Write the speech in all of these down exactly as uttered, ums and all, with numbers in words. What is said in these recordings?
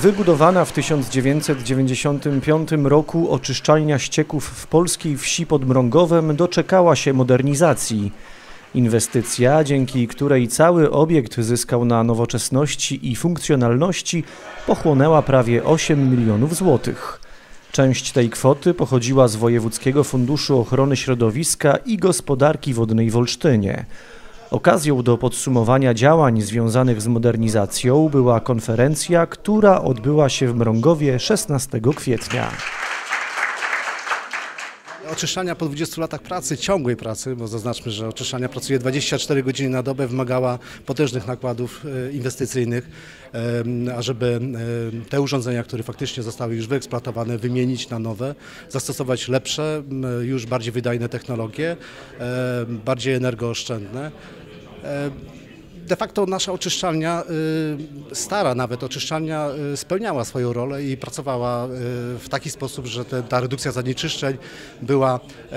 Wybudowana w tysiąc dziewięćset dziewięćdziesiątym piątym roku oczyszczalnia ścieków w polskiej wsi pod Mrągowem doczekała się modernizacji. Inwestycja, dzięki której cały obiekt zyskał na nowoczesności i funkcjonalności, pochłonęła prawie osiem milionów złotych. Część tej kwoty pochodziła z Wojewódzkiego Funduszu Ochrony Środowiska i Gospodarki Wodnej w Olsztynie. Okazją do podsumowania działań związanych z modernizacją była konferencja, która odbyła się w Mrągowie szesnastego kwietnia. Oczyszczalnia po dwudziestu latach pracy, ciągłej pracy, bo zaznaczmy, że oczyszczalnia pracuje dwadzieścia cztery godziny na dobę, wymagała potężnych nakładów inwestycyjnych, ażeby te urządzenia, które faktycznie zostały już wyeksploatowane, wymienić na nowe, zastosować lepsze, już bardziej wydajne technologie, bardziej energooszczędne. De facto nasza oczyszczalnia, stara nawet oczyszczalnia, spełniała swoją rolę i pracowała w taki sposób, że te, ta redukcja zanieczyszczeń była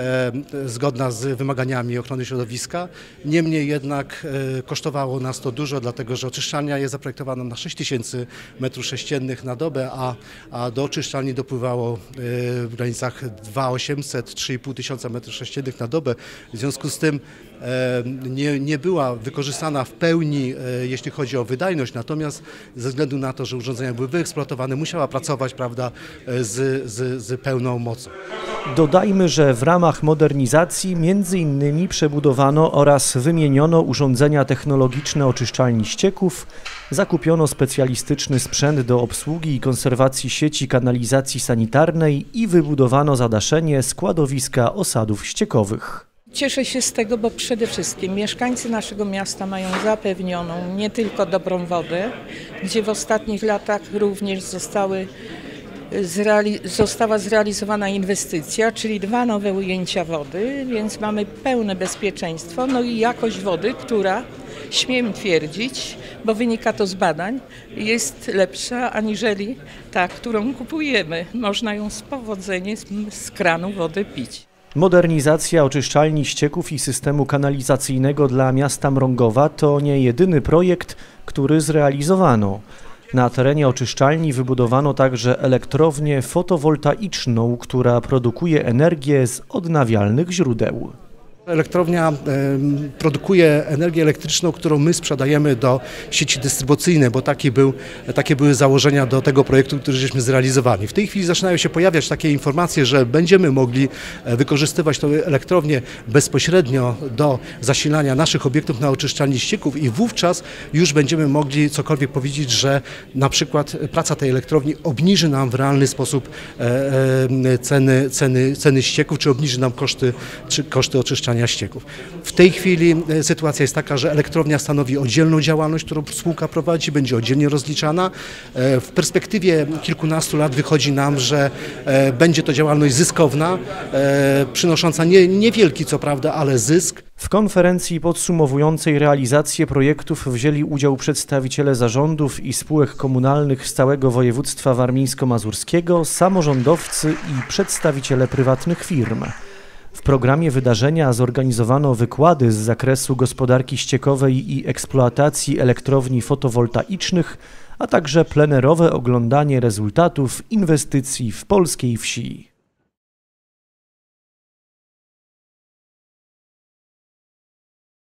zgodna z wymaganiami ochrony środowiska. Niemniej jednak kosztowało nas to dużo, dlatego że oczyszczalnia jest zaprojektowana na sześć tysięcy metrów sześciennych na dobę, a, a do oczyszczalni dopływało w granicach dwa tysiące osiemset do trzech i pół tysiąca metrów sześciennych na dobę. W związku z tym nie, nie była wykorzystana w pełni, jeśli chodzi o wydajność, natomiast ze względu na to, że urządzenia były wyeksploatowane, musiała pracować, prawda, z, z, z pełną mocą. Dodajmy, że w ramach modernizacji między innymi przebudowano oraz wymieniono urządzenia technologiczne oczyszczalni ścieków, zakupiono specjalistyczny sprzęt do obsługi i konserwacji sieci kanalizacji sanitarnej i wybudowano zadaszenie składowiska osadów ściekowych. Cieszę się z tego, bo przede wszystkim mieszkańcy naszego miasta mają zapewnioną nie tylko dobrą wodę, gdzie w ostatnich latach również zostały, zreali- została zrealizowana inwestycja, czyli dwa nowe ujęcia wody, więc mamy pełne bezpieczeństwo, no i jakość wody, która, śmiem twierdzić, bo wynika to z badań, jest lepsza aniżeli ta, którą kupujemy. Można ją z powodzeniem z kranu wodę pić. Modernizacja oczyszczalni ścieków i systemu kanalizacyjnego dla miasta Mrągowa to nie jedyny projekt, który zrealizowano. Na terenie oczyszczalni wybudowano także elektrownię fotowoltaiczną, która produkuje energię z odnawialnych źródeł. Elektrownia produkuje energię elektryczną, którą my sprzedajemy do sieci dystrybucyjnej, bo taki był, takie były założenia do tego projektu, który żeśmy zrealizowali. W tej chwili zaczynają się pojawiać takie informacje, że będziemy mogli wykorzystywać tę elektrownię bezpośrednio do zasilania naszych obiektów na oczyszczalni ścieków i wówczas już będziemy mogli cokolwiek powiedzieć, że na przykład praca tej elektrowni obniży nam w realny sposób ceny, ceny, ceny ścieków, czy obniży nam koszty, czy koszty oczyszczania ścieków. W tej chwili sytuacja jest taka, że elektrownia stanowi oddzielną działalność, którą spółka prowadzi, będzie oddzielnie rozliczana. W perspektywie kilkunastu lat wychodzi nam, że będzie to działalność zyskowna, przynosząca nie, niewielki co prawda, ale zysk. W konferencji podsumowującej realizację projektów wzięli udział przedstawiciele zarządów i spółek komunalnych z całego województwa warmińsko-mazurskiego, samorządowcy i przedstawiciele prywatnych firm. W programie wydarzenia zorganizowano wykłady z zakresu gospodarki ściekowej i eksploatacji elektrowni fotowoltaicznych, a także plenerowe oglądanie rezultatów inwestycji w polskiej wsi.